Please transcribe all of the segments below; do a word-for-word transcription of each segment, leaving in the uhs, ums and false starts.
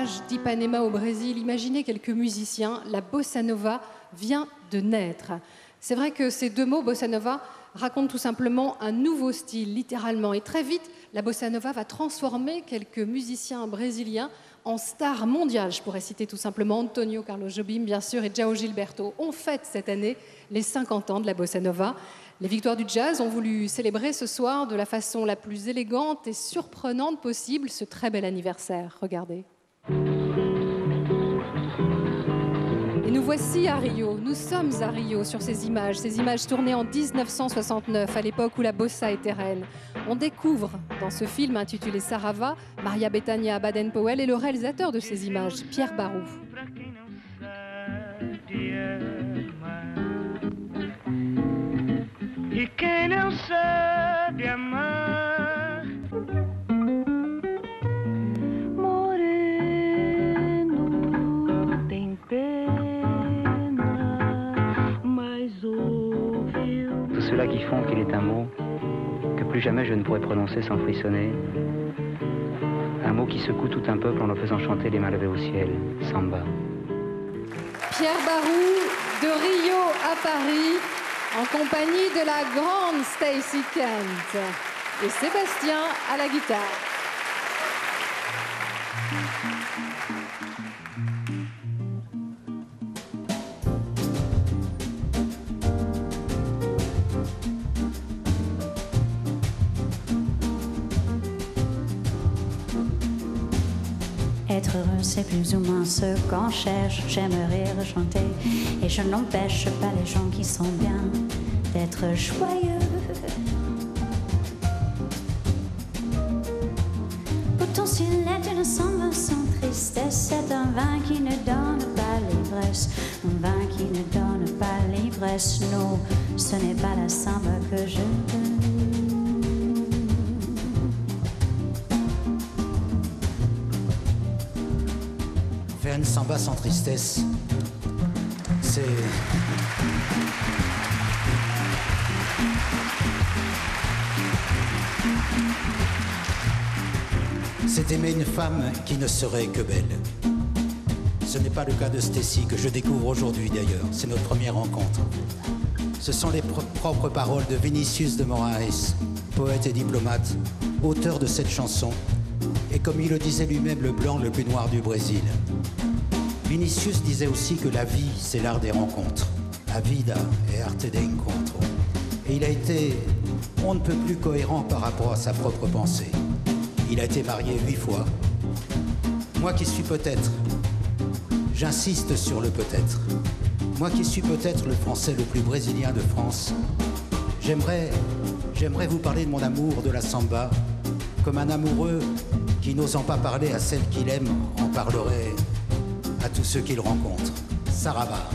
plage d'Ipanema au Brésil, imaginez quelques musiciens, la bossa nova vient de naître. C'est vrai que ces deux mots, bossa nova, racontent tout simplement un nouveau style, littéralement. Et très vite, la bossa nova va transformer quelques musiciens brésiliens en stars mondiales. Je pourrais citer tout simplement Antonio Carlos Jobim, bien sûr, et João Gilberto. On fête cette année les cinquante ans de la bossa nova. Les victoires du jazz ont voulu célébrer ce soir de la façon la plus élégante et surprenante possible ce très bel anniversaire. Regardez. Et nous voici à Rio, nous sommes à Rio sur ces images, ces images tournées en mille neuf cent soixante-neuf, à l'époque où la bossa était reine. On découvre dans ce film intitulé Sarava, Maria Bethânia Baden-Powell et le réalisateur de ces images, Pierre Barou. E quem não sabe amar, moreno tem pena, mas ouviu. Tout cela qui font qu'il est un mot que plus jamais je ne pourrais prononcer sans frissonner. Un mot qui secoue tout un peuple en le faisant chanter les mains levées au ciel, samba. Pierre Barou de Rio à Paris, en compagnie de la grande Stacey Kent et Sébastien à la guitare. Être heureux, c'est plus ou moins ce qu'on cherche. J'aimerais chanter et je n'empêche pas les gens qui sont bien d'être joyeux. Pourtant, s'il est une samba sans tristesse, c'est un vin qui ne donne pas l'ivresse. Un vin qui ne donne pas l'ivresse. Non, ce n'est pas la samba que je veux. Une samba sans tristesse, c'est... C'est aimer une femme qui ne serait que belle. Ce n'est pas le cas de Stacey que je découvre aujourd'hui d'ailleurs, c'est notre première rencontre. Ce sont les pro propres paroles de Vinicius de Moraes, poète et diplomate, auteur de cette chanson, et comme il le disait lui-même, le blanc le plus noir du Brésil. Vinicius disait aussi que la vie, c'est l'art des rencontres. La vida est arte de encontro. Et il a été, on ne peut plus cohérent par rapport à sa propre pensée. Il a été marié huit fois. Moi qui suis peut-être, j'insiste sur le peut-être, moi qui suis peut-être le Français le plus brésilien de France, j'aimerais, j'aimerais vous parler de mon amour de la samba, comme un amoureux qui, n'osant pas parler à celle qu'il aime, en parlerait à tous ceux qu'il rencontre. Sarava.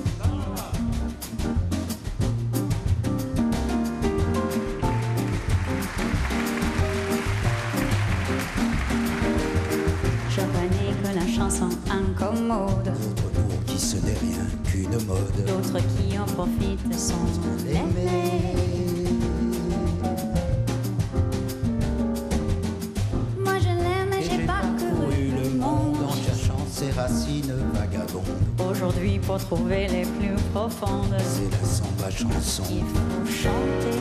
Je connais que la chanson incommode. D'autres pour qui ce n'est rien qu'une mode. D'autres qui en profitent sont aimés. Moi je l'aime et j'ai parcouru le monde en cherchant ses racines vagabondes. Aujourd'hui pour trouver les plus profondes, c'est la samba chanson qu'il faut chanter.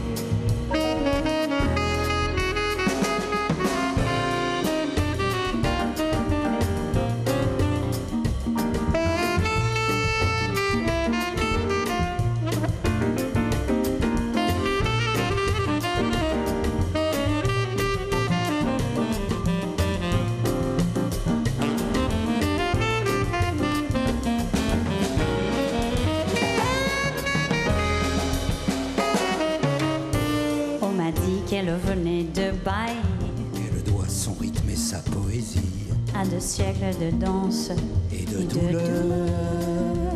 Qu'elle venait de bail, qu'elle doit son rythme et sa poésie à deux siècles de danse et de, et douleur. de douleur.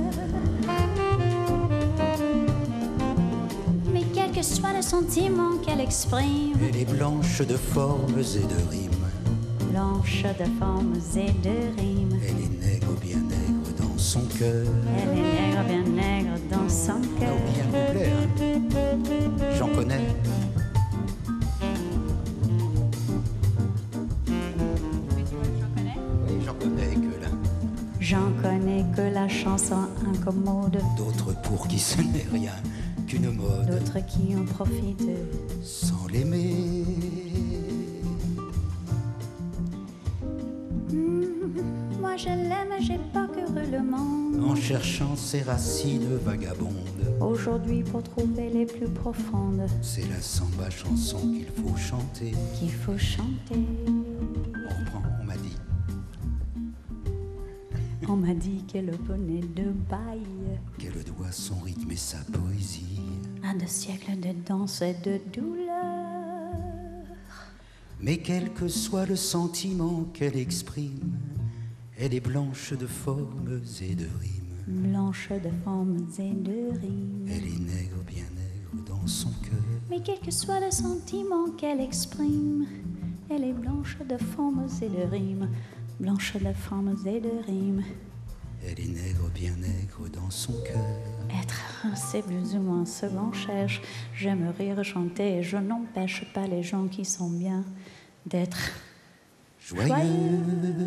Mais quel que soit le sentiment qu'elle exprime, elle est blanche de formes et de rimes, blanche de formes et de rimes. Elle est nègre, bien nègre dans son cœur. Elle est nègre, bien nègre dans son cœur. Oh, bien couplet, hein. J'en connais. connais que la... J'en connais que la chanson incommode. D'autres pour qui ce n'est rien qu'une mode. D'autres qui en profitent sans l'aimer. Mmh, moi je l'aime, j'ai parcouru le monde. En cherchant ses racines vagabondes. Aujourd'hui pour trouver les plus profondes. C'est la samba chanson qu'il faut chanter. Qu'il faut chanter. On reprend, on m'a dit. On m'a dit qu'elle venait de bail. Qu'elle doit son rythme et sa poésie à deux siècles de danse et de douleur. Mais quel que soit le sentiment qu'elle exprime, elle est blanche de formes et de rimes. Blanche de formes et de rimes. Elle est nègre, bien nègre dans son cœur. Mais quel que soit le sentiment qu'elle exprime, elle est blanche de formes et de rimes. Blanche de formes et de rimes. Elle est nègre, bien nègre dans son cœur. Être, c'est plus ou moins ce qu'on cherche. J'aime rire, chanter, et je n'empêche pas les gens qui sont bien d'être joyeux. joyeux.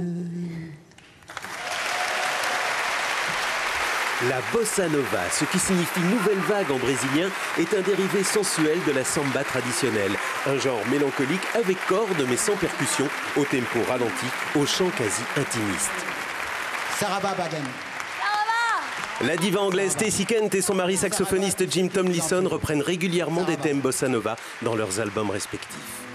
La bossa nova, ce qui signifie nouvelle vague en brésilien, est un dérivé sensuel de la samba traditionnelle. Un genre mélancolique avec cordes mais sans percussion, au tempo ralenti, au chant quasi intimiste. Saraba Baden. La diva anglaise Stacey Kent et son mari saxophoniste Jim Tomlinson reprennent régulièrement des thèmes bossa nova dans leurs albums respectifs.